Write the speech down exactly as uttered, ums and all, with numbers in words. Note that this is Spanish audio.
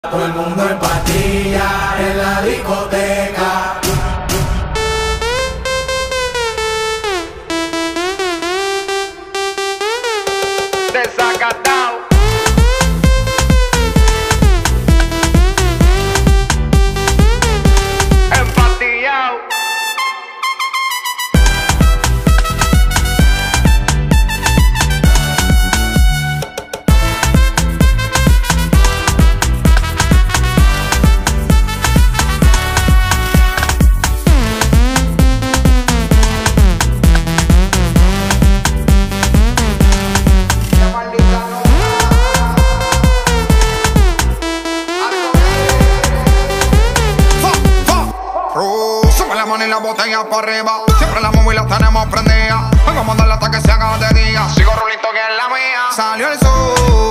Todo el mundo en pastillas en la discoteca. Desacatado. Empastillado. Y la botella para arriba, siempre la móvil la tenemos prendida. Vengo a mandarla hasta que se haga de día. Sigo rulito que es la mía. Salió el sol.